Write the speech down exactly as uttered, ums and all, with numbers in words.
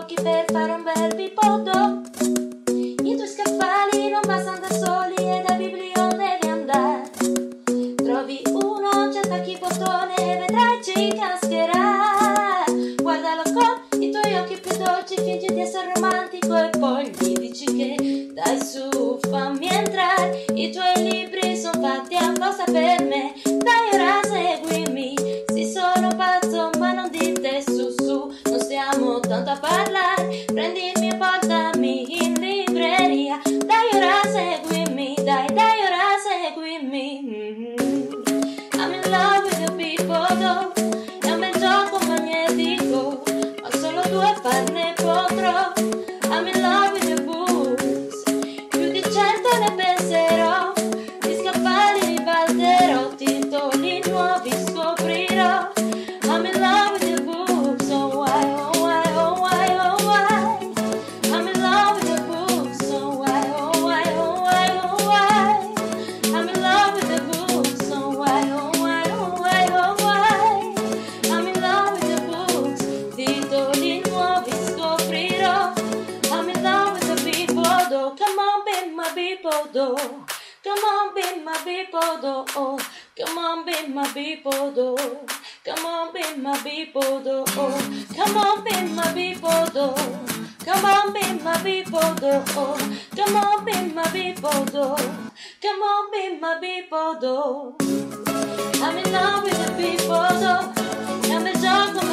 occhi per fare un bel bipodo. I tuoi scaffali non bastano da soli e da biblio devi andare. Trovi uno, ci attacchi il bottone e vedrai ci cascherà. Guardalo con i tuoi occhi più dolci, fingi di essere romantico e poi gli dici che dai su, fammi entrare. I tuoi libri sono fatti apposta per me, dai ora seguimi. Sì, sono pazzo ma non dite su su, non stiamo tanto a parlare. Prendimi e portami in libreria, dai ora seguimi, dai dai ora seguimi. Mm-hmm. I'm in love with the people though, è un bel gioco magnetico, ma solo due farne potrò. I'm in love with the books, più di cento ne penserò, di scaffali ribalterò, titoli nuovi scoprirò. I'm in love with the books, oh why, oh why, oh why, oh why. I'm in love with the books, oh why, oh why, oh why, oh why. I'm in love with the books, oh why, oh why, oh why, oh why. I'm in love with the books, titoli nuovi scoprirò. I'm in love with the people though, come on be my people though. Come on be my people though, oh. Come on be my people though. Come on be my people though, oh. Come on be my people though. Come on be my people though, oh. Come on be my people though. Come on be my people though. I'm in love with the people though. È un bel gioco